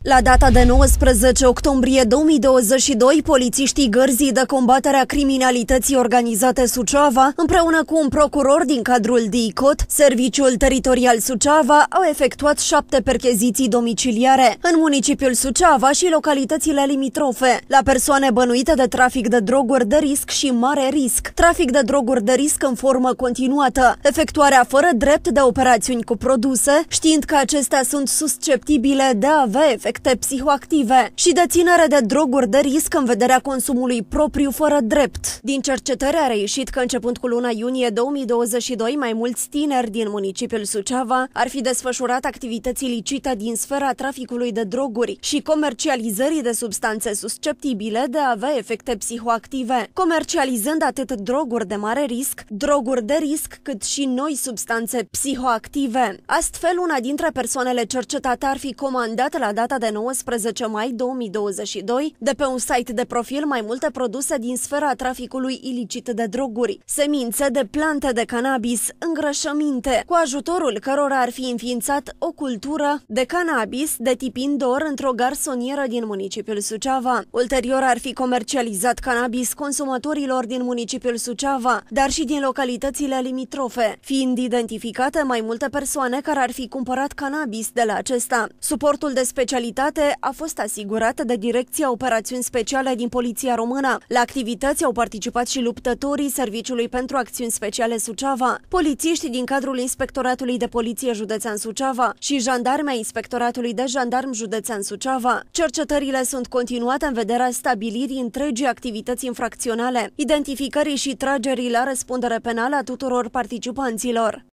La data de 19 octombrie 2022, polițiștii Gărzii de combatere a criminalității organizate Suceava, împreună cu un procuror din cadrul DICOT, Serviciul Teritorial Suceava, au efectuat 7 percheziții domiciliare în municipiul Suceava și localitățile limitrofe, la persoane bănuite de trafic de droguri de risc și mare risc, trafic de droguri de risc în formă continuată, efectuarea fără drept de operațiuni cu produse, știind că acestea sunt susceptibile de a avea efecte psihoactive și deținere de droguri de risc în vederea consumului propriu fără drept. Din cercetări a reieșit că începând cu luna iunie 2022, mai mulți tineri din municipiul Suceava ar fi desfășurat activități ilicite din sfera traficului de droguri și comercializării de substanțe susceptibile de a avea efecte psihoactive, comercializând atât droguri de mare risc, droguri de risc, cât și noi substanțe psihoactive. Astfel, una dintre persoanele cercetate ar fi comandat la data de 19 mai 2022 de pe un site de profil mai multe produse din sfera traficului ilicit de droguri, semințe de plante de cannabis, îngrășăminte, cu ajutorul cărora ar fi înființat o cultură de cannabis de tip indoor într-o garsonieră din municipiul Suceava. Ulterior ar fi comercializat cannabis consumatorilor din municipiul Suceava, dar și din localitățile limitrofe, fiind identificate mai multe persoane care ar fi cumpărat cannabis de la acesta. Suportul de specialitate a fost asigurat de Direcția Operațiuni Speciale din Poliția Română. La activități au participat și luptătorii Serviciului pentru Acțiuni Speciale Suceava, polițiști din cadrul Inspectoratului de Poliție Județean Suceava și jandarmi ai Inspectoratului de Jandarm Județean Suceava. Cercetările sunt continuate în vederea stabilirii întregii activități infracționale, identificării și tragerii la răspundere penală a tuturor participanților.